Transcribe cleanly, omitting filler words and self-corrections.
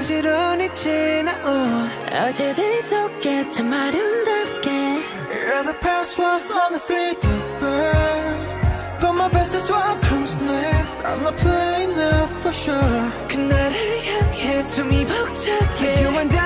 부지런히 지나온 어제들 속에 참 아름답게 Yeah, the past was honestly the best, but my best is what comes next. I'm not playing now for sure. 그날을 향해 숨이 벅차게 You and I